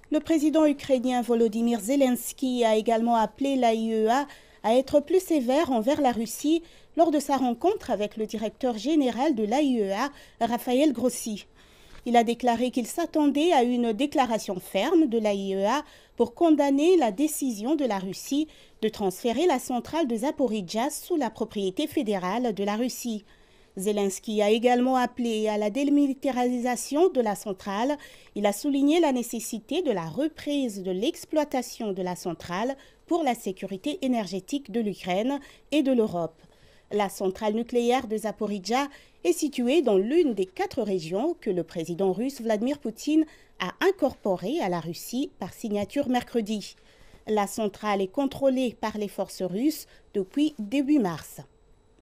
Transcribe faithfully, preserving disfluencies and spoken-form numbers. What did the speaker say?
Le président ukrainien Volodymyr Zelensky a également appelé l'A I E A à être plus sévère envers la Russie lors de sa rencontre avec le directeur général de l'A I E A, Raphaël Grossi. Il a déclaré qu'il s'attendait à une déclaration ferme de l'A I E A pour condamner la décision de la Russie de transférer la centrale de Zaporijjia sous la propriété fédérale de la Russie. Zelensky a également appelé à la démilitarisation de la centrale. Il a souligné la nécessité de la reprise de l'exploitation de la centrale pour la sécurité énergétique de l'Ukraine et de l'Europe. La centrale nucléaire de Zaporijjia est située dans l'une des quatre régions que le président russe Vladimir Poutine a incorporées à la Russie par signature mercredi. La centrale est contrôlée par les forces russes depuis début mars.